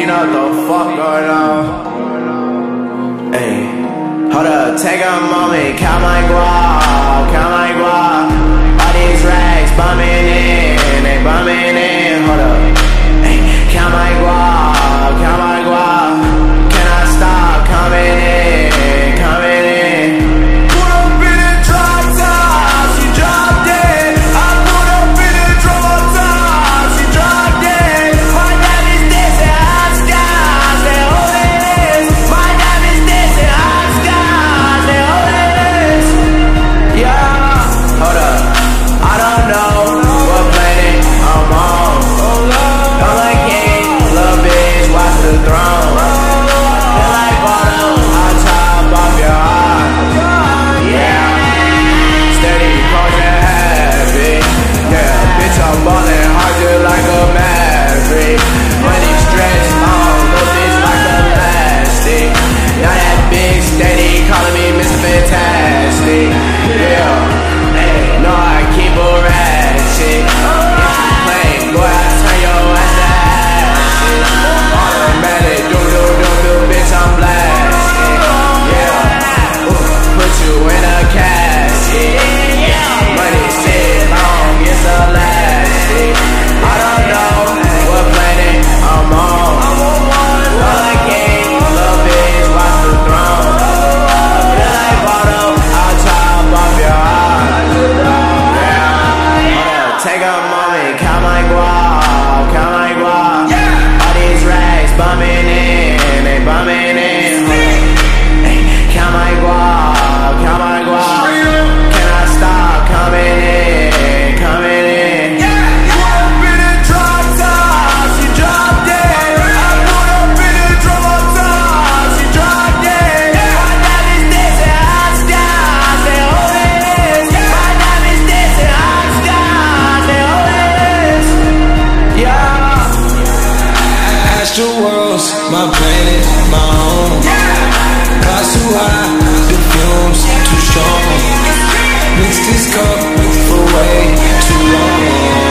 know what the fuck going on. Hey, hold up, take a moment, count my guap, count my guap. All these racks bumming in, they bumming in. Hold up, hey, count my guap, count my guap. Can I stop coming in, coming in? Put up in the drop top, she dropped it. I put up in the drop top, she dropped it. My diamonds dancing hot skies, they hold it. My diamonds dancing hot skies, they hold it. Yeah, hold up, I don't know what planet I'm on. I'm like king, little bitch, watch the throne. Feel like bottom, I'll chop off your heart. Yeah, steady, culture heavy. Yeah, bitch, I'm ballin' hard just like a maverick. Money stretched long, little bitch like elastic. Now that big steady calling me Mr. Fantastic. Yeah, hey, no, I keep a ratchet. If you play, boy, I turn your ass to ashes. Automatic, do, bitch, I'm blasting. Yeah, put you in a casket. Money sit long, it's elastic. I don't know what planet I'm on. All I game, little bitch, watch the throne. Feel like bottom, I'll chop off your heart. Yeah, take a moment, count my guap, count my guap. All these racks bumming in, they bumming in. Hey, count my guap, count my guap. Can I stop coming in, coming in? Put up in the drop top, she dropped it. I put up in the drop top, she dropped it. My diamonds dancing hot skies, they hold it. My diamonds dancing hot skies, they hold it. Yeah. Astral worlds, my planet, my home. Clouds too high, the fumes too strong. Mix this cup for way too long.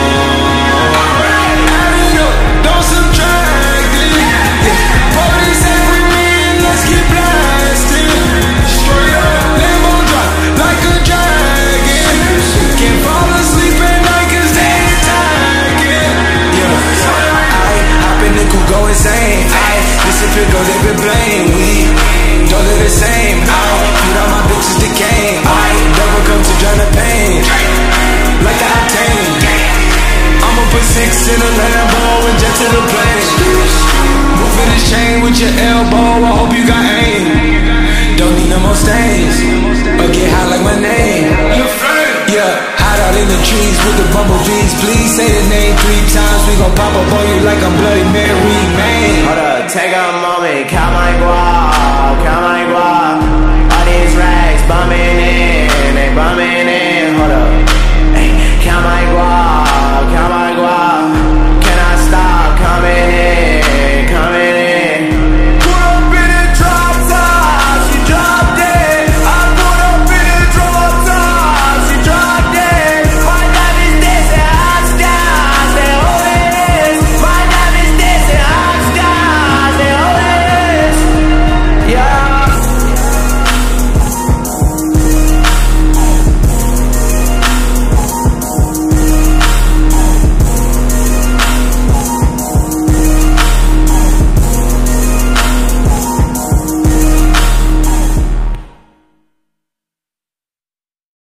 Adding up, don't subtract it. Yeah, parties every man, let's get blasted. Straight up, Lambo drop like a dragon. Can't fall asleep at night 'cause they attacking. Yeah, I hop in the coupe, go insane. This if it goes, they been blame. We don't live the same. Feed all my bitches decaying. Never come to drown the pain. Like the octane. I'ma put 6 in a Lambo and jet to the plane. Moving this chain with your elbow, I hope you got aim. Don't need no more stains, or get high like my name. Yeah, hide out in the trees with the bumblebees. Please say the name 3 times. We gon' pop up on you like I'm Bloody Mary, man. Hold up, take a moment, count my guap, count my guap.